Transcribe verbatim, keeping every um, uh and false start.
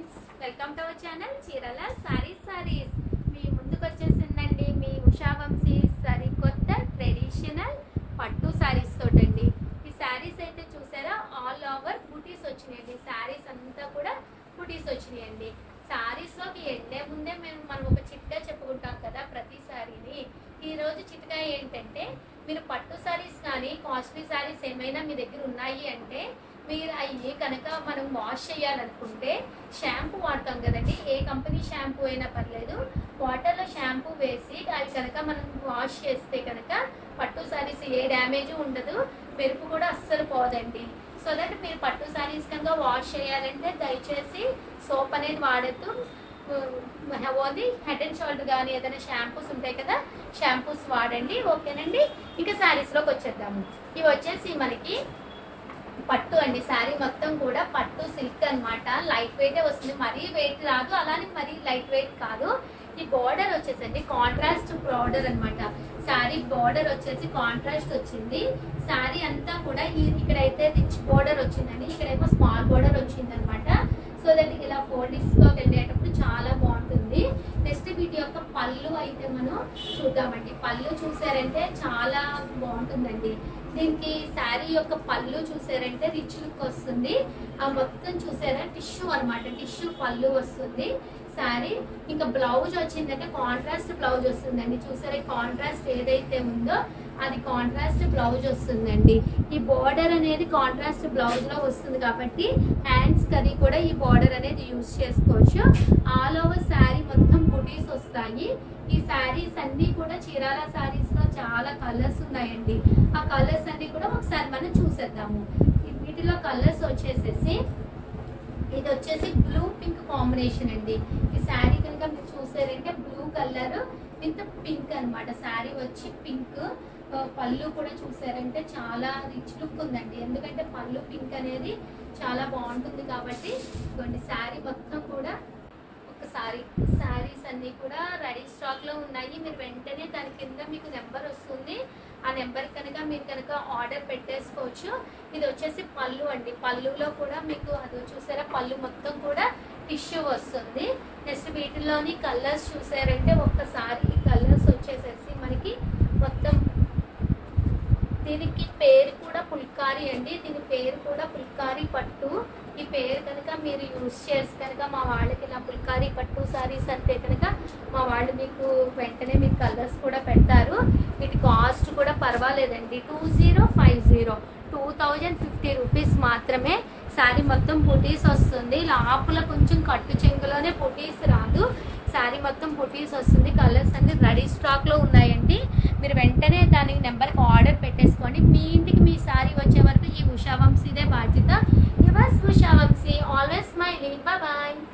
Friends, welcome to our channel చీరల సారీస్ సారీస్. మీ ముందుకు వచ్చేసిందండి మీ ఉషా వంశీ సరికొత్త ట్రెడిషనల్ పట్టు సారీస్ తోటండి. ఈ సారీస్ అయితే చూసారా, ఆల్ ఓవర్ బుటీస్ వచ్చినాయండి. సారీస్ అంతా కూడా బుటీస్ వచ్చినాయండి. సారీస్లోకి వెళ్ళే ముందే మేము మనం ఒక చిట్కా చెప్పుకుంటాం కదా ప్రతి సారీని. ఈరోజు చిట్కా ఏంటంటే, మీరు పట్టు సారీస్ కానీ కాస్ట్లీ సారీస్ ఏమైనా మీ దగ్గర ఉన్నాయి అంటే మీరు అవి కనుక మనం వాష్ చేయాలనుకుంటే షాంపూ వాడతాం కదండి, ఏ కంపెనీ షాంపూ అయినా పర్లేదు. వాటర్లో షాంపూ వేసి అవి కనుక మనం వాష్ చేస్తే కనుక పట్టు సారీస్ ఏ డ్యామేజ్ ఉండదు, మెరుపు కూడా అస్సలు పోదండి. సో దట్ మీరు పట్టు సారీస్ కనుక వాష్ చేయాలంటే దయచేసి సోప్ అనేది వాడద్దు. ఓన్లీ హెడ్ అండ్ షోల్డర్ కానీ ఏదైనా షాంపూస్ ఉంటాయి కదా, షాంపూస్ వాడండి. ఓకేనండి. ఇంకా శారీస్లోకి వచ్చేద్దాము. ఇవి వచ్చేసి మనకి పట్టు అండి. శారీ మొత్తం కూడా పట్టు సిల్క్ అనమాట. లైట్ వెయిటే వస్తుంది, మరీ వెయిట్ రాదు, అలానే మరీ లైట్ వెయిట్ కాదు. ఈ బార్డర్ వచ్చేసండి కాంట్రాస్ట్ బార్డర్ అనమాట. శారీ బార్డర్ వచ్చేసి కాంట్రాస్ట్ వచ్చింది. శారీ అంతా కూడా ఇక్కడైతే రిచ్ బార్డర్ వచ్చిందండి, ఇక్కడేమో స్మాల్ బార్డర్ వచ్చింది అనమాట. సో దట్ ఇలా ఫోల్డింగ్స్ లో వెళ్ళేటప్పుడు చాలా బాగుంటుంది. నెక్స్ట్ వీటి యొక్క పళ్ళు అయితే మనం చూద్దామండి. పళ్ళు చూసారంటే చాలా బాగుంటుందండి. దీనికి శారీ యొక్క పళ్ళు చూసారంటే రిచ్ లుక్ వస్తుంది. ఆ మొత్తం చూసారా టిష్యూ అనమాట, టిష్యూ పళ్ళు వస్తుంది శారీ. ఇంకా బ్లౌజ్ వచ్చిందంటే కాంట్రాస్ట్ బ్లౌజ్ వస్తుందండి. చూసారా కాంట్రాస్ట్ ఏదైతే ఉందో అది కాంట్రాస్ట్ బ్లౌజ్ వస్తుందండి. ఈ బార్డర్ అనేది కాంట్రాస్ట్ బ్లౌజ్ లో వస్తుంది కాబట్టి హ్యాండ్స్ కది కూడా ఈ బార్డర్ అనేది యూజ్ చేసుకోవచ్చు. ఆల్ ఓవర్ శారీ మొత్తం బుటీస్ వస్తాయి. ఈ శారీస్ అన్ని కూడా చీరాల శారీస్ లో చాలా కలర్స్ ఉన్నాయండి. ఆ కలర్స్ అన్ని కూడా ఒకసారి మనం చూసేద్దాము. వీటిలో కలర్స్ వచ్చేసేసి ఇది వచ్చేసి బ్లూ పింక్ కాంబినేషన్ అండి. ఈ శారీ కనుక మీరు చూసారంటే బ్లూ కలర్ విత్ పింక్ అనమాట. శారీ వచ్చి పింక్, పళ్ళు కూడా చూసారంటే చాలా రిచ్ లుక్ ఉందండి. ఎందుకంటే పళ్ళు పింక్ అనేది చాలా బాగుంటుంది కాబట్టి. ఇదిగోండి శారీ మొత్తం కూడా ఒకసారి శారీస్ అన్ని కూడా రెడీ స్టాక్ లో ఉన్నాయి. మీరు వెంటనే దాని కింద మీకు నెంబర్ వస్తుంది, ఆ నెంబర్ కనుక మీరు కనుక ఆర్డర్ పెట్టేసుకోవచ్చు. ఇది వచ్చేసి పళ్ళు అండి. పళ్ళులో కూడా మీకు అది చూసారా పళ్ళు మొత్తం కూడా టిష్యూ వస్తుంది. నెక్స్ట్ వీటిలోని కలర్స్ చూసారంటే ఒక్కసారి ఈ కలర్స్ వచ్చేసేసి మనకి మొత్తం దీనికి పేరు కూడా పుల్కారీ అండి. దీని పేరు కూడా పుల్కారీ పట్టు. ఈ పేరు కనుక మీరు యూజ్ చేసి కనుక మా వాళ్ళకి ఇలా పుల్కారీ పట్టు సారీస్ అంటే కనుక మా వాళ్ళు మీకు వెంటనే మీకు కలర్స్ కూడా పెడతారు. వీటి కాస్ట్ కూడా పర్వాలేదండి, two zero five zero two thousand fifty rupees మాత్రమే. శారీ మొత్తం బుటీస్ వస్తుంది. లోపల కొంచెం కట్టు చెంగులోనే బుటీస్ రాదు, శారీ మొత్తం బుటీస్ వస్తుంది. కలర్స్ అన్ని రెడీ స్టాక్ లో ఉన్నాయండి. మీరు వెంటనే దానికి నెంబర్కి ఆర్డర్ పెట్టేసుకోండి. మీ ఇంటికి మీ శారీ వచ్చే వరకు ఈ ఉషా వంశీదే బాధ్యత. Yours Usha Vamsi, always smiling. Bye bye.